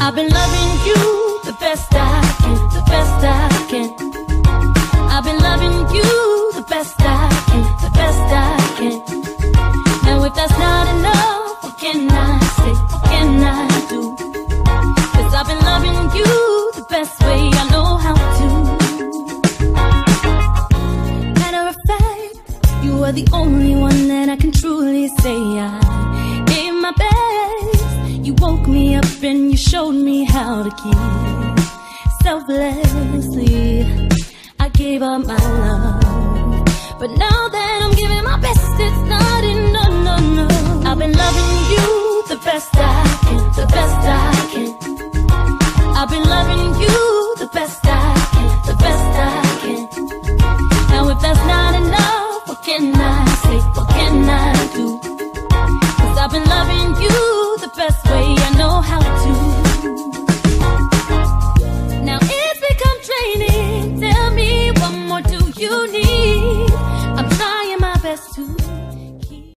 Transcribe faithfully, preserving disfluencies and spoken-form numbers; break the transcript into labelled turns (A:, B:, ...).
A: I've been loving you the best I can, the best I can. I've been loving you the best I can, the best I can. Now if that's not enough, what can I say, what can I do? Cause I've been loving you the best way I know how to. Matter of fact, you are the only one that I can truly say I gave my best. You woke me up and you showed me how to give selflessly. I gave up my love, but now that I'm giving my best, it's not enough, no, no. I've been loving you the best I can, the best I can. I've been loving you the best I can, the best I can. Now if that's not enough, what can I say, what can I do? Cause I've been loving you the best way I know how to. Now it's become draining. Tell me what more do you need? I'm trying my best to